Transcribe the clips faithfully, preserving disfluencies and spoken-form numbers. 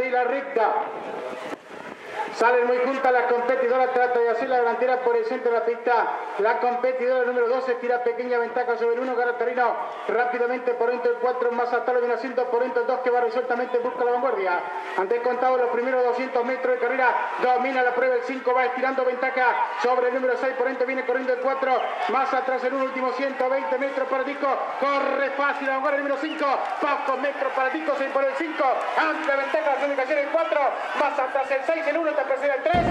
y la recta. Salen muy juntas las competidoras, trata de hacer la delantera por el centro de la pista. La competidora número doce tira pequeña ventaja sobre el uno, Garatarino rápidamente por dentro el cuatro, más atrás viene haciendo por dentro el dos que va resueltamente, busca la vanguardia. Ante contado los primeros doscientos metros de carrera, domina la prueba el cinco, va estirando ventaja sobre el número seis, por dentro viene corriendo el cuatro, más atrás el uno, último ciento veinte metros para Disco, corre fácil la vanguardia el número cinco, pocos metros para Disco, seis por el cinco, amplia ventaja la comunicación el cuatro, más atrás el seis, el uno, está presente el tres.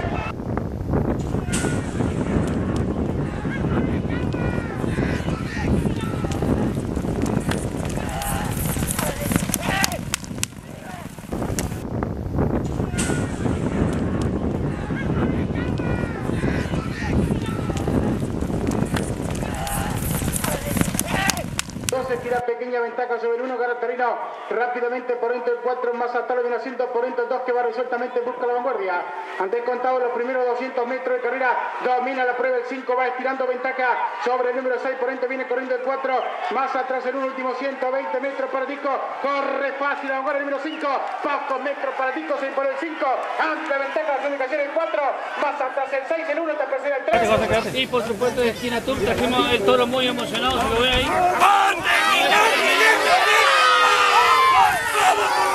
Tira pequeña ventaja sobre el uno, Garatarino rápidamente por dentro el cuatro, más atrás viene haciendo por dentro el dos que va resueltamente, busca la vanguardia. Ante contado los primeros doscientos metros de carrera, domina la prueba el cinco, va estirando ventaja sobre el número seis, por dentro viene corriendo el cuatro, más atrás el uno, último ciento veinte metros para Disco, corre fácil la vanguardia el número cinco, pocos metros para Disco, seis por el cinco, amplia ventaja la comunicación el cuatro, más atrás el seis, el uno, está presente el tres. Y por supuesto de esquina Tour trajimos el toro muy emocionado, se lo ve ahí. ¡Vamos!